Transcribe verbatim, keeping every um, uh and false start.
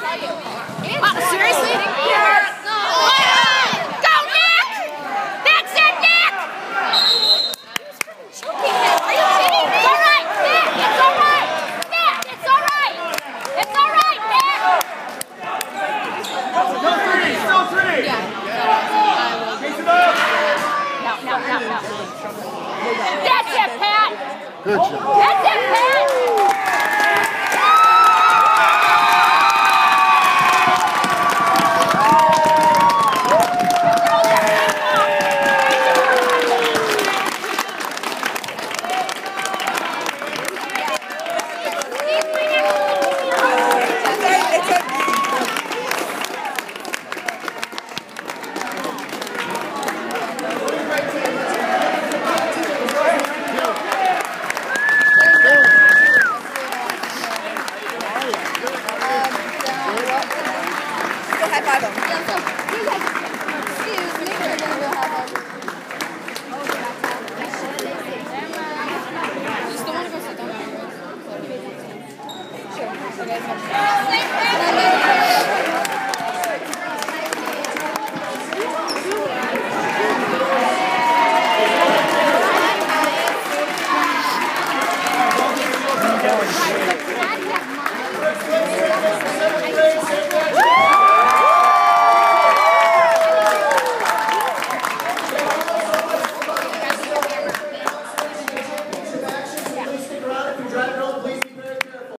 Wow, seriously? Yeah. Go, Nick! That's it, Nick! Choking him. Are you kidding? It's all right, Nick. It's all right. Nick, it's all right. It's all right, Nick. Still three. Still three. Yeah. Chase it up. No, no, no, no. That's it, Pat. Good job. That's it, Pat. High five him. Excuse me, we're gonna go high five. Just don't want to go sit down. Sure. Okay.